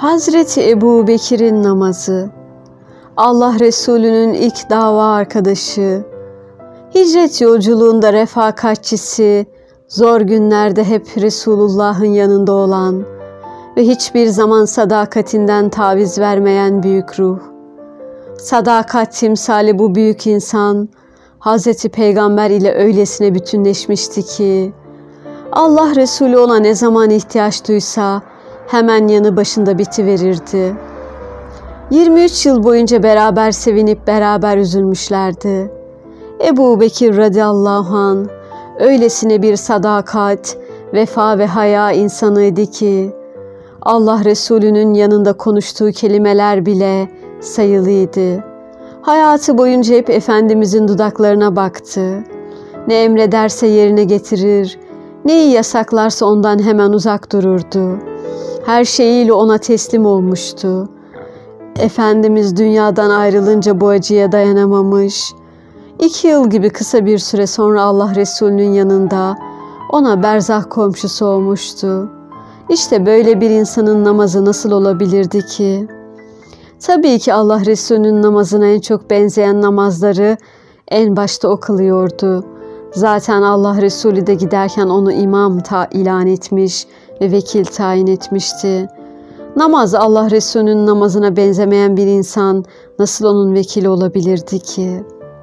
Hazreti Ebu Bekir'in namazı, Allah Resulü'nün ilk dava arkadaşı, hicret yolculuğunda refakatçisi, zor günlerde hep Resulullah'ın yanında olan ve hiçbir zaman sadakatinden taviz vermeyen büyük ruh. Sadakat timsali bu büyük insan, Hazreti Peygamber ile öylesine bütünleşmişti ki, Allah Resulü ona ne zaman ihtiyaç duysa hemen yanı başında bitiverirdi. 23 yıl boyunca beraber sevinip beraber üzülmüşlerdi. Ebu Bekir radıyallahu anh öylesine bir sadakat, vefa ve haya insanıydı ki, Allah Resulü'nün yanında konuştuğu kelimeler bile sayılıydı. Hayatı boyunca hep Efendimizin dudaklarına baktı. Ne emrederse yerine getirir, neyi yasaklarsa ondan hemen uzak dururdu. Her şeyiyle ona teslim olmuştu. Efendimiz dünyadan ayrılınca bu acıya dayanamamış. 2 yıl gibi kısa bir süre sonra Allah Resulü'nün yanında ona berzah komşusu olmuştu. İşte böyle bir insanın namazı nasıl olabilirdi ki? Tabii ki Allah Resulü'nün namazına en çok benzeyen namazları en başta o kılıyordu. Zaten Allah Resulü de giderken onu imam ilan etmiş ve vekil tayin etmişti. Namaz Allah Resulü'nün namazına benzemeyen bir insan nasıl onun vekili olabilirdi ki?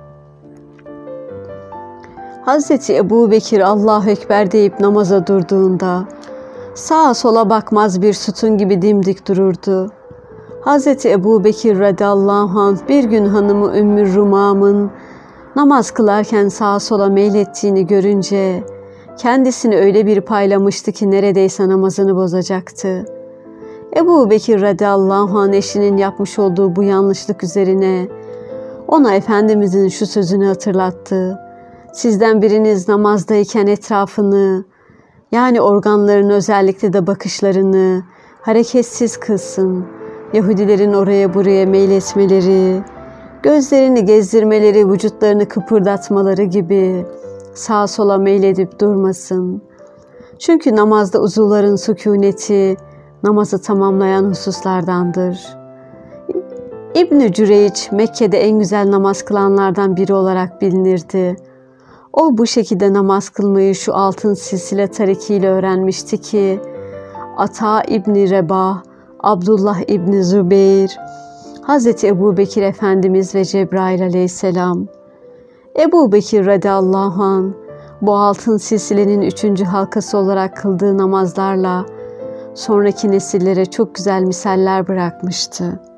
Hazreti Ebu Bekir Allahu Ekber deyip namaza durduğunda sağa sola bakmaz bir sütun gibi dimdik dururdu. Hazreti Ebu Bekir radıyallahu anh bir gün hanımı Ümmü Rumam'ın namaz kılarken sağa sola meylettiğini görünce kendisini öyle bir paylamıştı ki neredeyse namazını bozacaktı. Ebu Bekir radıyallahu anh eşinin yapmış olduğu bu yanlışlık üzerine ona Efendimizin şu sözünü hatırlattı. Sizden biriniz namazdayken etrafını, yani organlarını, özellikle de bakışlarını hareketsiz kılsın. Yahudilerin oraya buraya meyletmeleri, gözlerini gezdirmeleri, vücutlarını kıpırdatmaları gibi sağa sola meyledip durmasın. Çünkü namazda uzuvların sükûneti namazı tamamlayan hususlardandır. İbn-i Cüreyç Mekke'de en güzel namaz kılanlardan biri olarak bilinirdi. O bu şekilde namaz kılmayı şu altın silsile tarikiyle öğrenmişti ki, Ata İbni Rebah, Abdullah İbni Zübeyir, Hazreti Ebu Bekir Efendimiz ve Cebrail aleyhisselam. Ebu Bekir radıyallahu anh bu altın silsilenin 3. halkası olarak kıldığı namazlarla sonraki nesillere çok güzel misaller bırakmıştı.